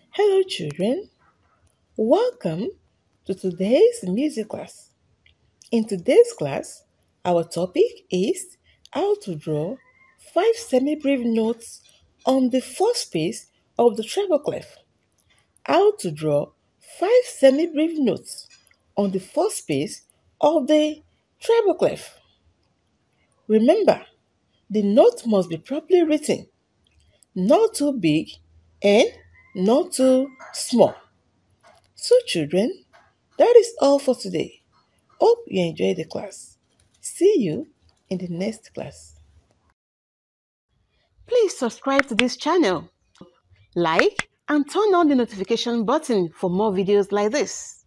Hello children, welcome to today's music class. In today's class, our topic is how to draw 5 semi-breve notes on the first space of the treble clef. How to draw 5 semi-breve notes on the first space of the treble clef. Remember, the note must be properly written, not too big and not too small. So children, that is all for today. Hope you enjoyed the class. See you in the next class. Please subscribe to this channel, like and turn on the notification button for more videos like this.